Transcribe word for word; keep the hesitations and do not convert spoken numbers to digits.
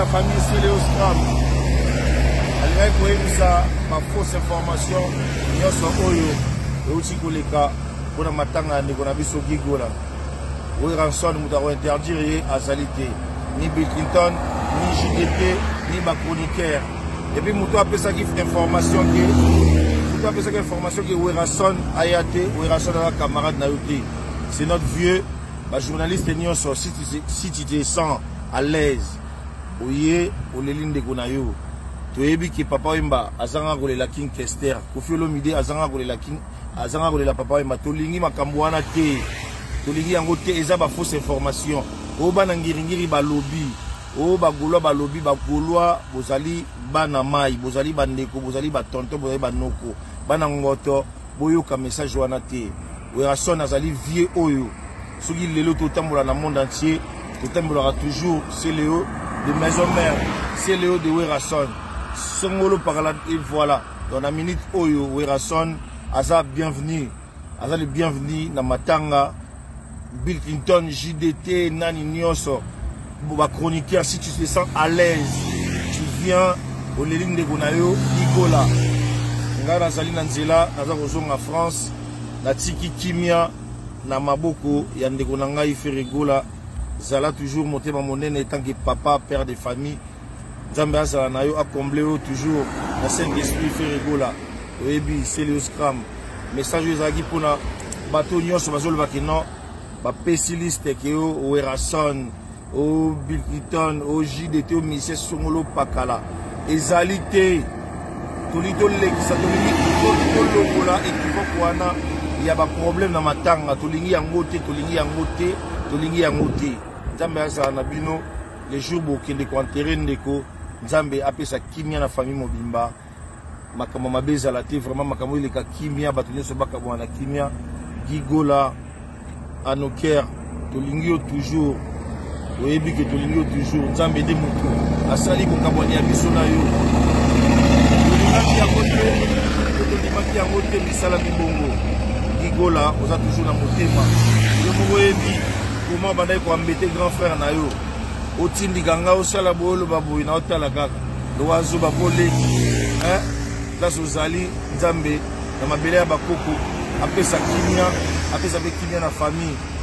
famille Céléo Scram. Alingaki koyebisa ma fausse information nyonso oyo euti koleka mpona matanga ya ndeko na biso Gigola. Oyo ranson moto akointerdire ye azali te. Ni Bill Clinton, ni J D T, ni bachroniqueur. Et puis moto apesaki information ke moto apesaki information ke Werason aya te, Werason aza camarade na yo te. C'est notre vieux bah, journaliste nyonso si tu si tu te sens à l'aise oye oleli ndeko na yo. Toyebi ki papa Wemba azanga kolela King Kester, Koffi Olomide azanga kolela King azanga kolela papa Wemba, tolingi makambo wana te. Tolingi yango te, eza ba fausse information. O bana ngiringiri balobi, o bagolwa balobi, bagolwa bozali bana mai, bozali bandeko, bozali batonto, bozali banoko, bana ngoto, boyoka message wana te. Werason azali vieux oyo. Soki lelo totambola na monde entier, totambolera toujours Céléo de maison mère, Céléo de Werason. Songolo par là et voilà. Dans la minute oyo Werason aza bienvenue, aza le bienvenu na matanga. Bill Clinton, J D T, Nani Nyonso, Boba chroniqueur, si tu te sens à l'aise, tu viens au Léline de Gonayo, Nicolas. Nga nazali nanzela, naza kozonga France, na tiki kimia, na maboko, yande konanga iferegola, zala toujours monter ma monnaie étant que papa, père de famille, Nzambe azala na yo a comblé toujours, na Saint-Esprit iferegola, oyebi, Céléo Scram, message ezaki pona, bateau Nyonso, bazol bakino, ba pessimiste que au Werason, au Bill Clinton, au J D T, au Michel Songolo Pakala. Ezalité, tout le monde qui s'appelle là et qui va il y a un problème dans ma tanga, tout le monde en côté, tout le monde en côté, tout le monde en côté. Nzambe asa na bino les jours où qui ndeko enterrer ndeko, Nzambe apesa kimia na famille mobimba. Makambo mabeza la te vraiment makambo ile ka kimia batunyo so baka bwana kimia Gigola à nos cœurs, Tolingio toujours, Oebi que Tolingio toujours, Nzambe de Moutou, Asali Kokabwani Abisona yo, Tolingaki à côté, Tolingaki à côté, Misala Bibongo, Gigola, on a toujours la motema. Le mot Oebi, comment Banaï ko embêter grand frère na yo, Otindi Ganga, Osala Bolo Babou, na Otala Gaka, Loazo Babole, hein, là Sozali, Nzambe, na Mabele Bakoko, après sa kimia, après sa kimia na famille.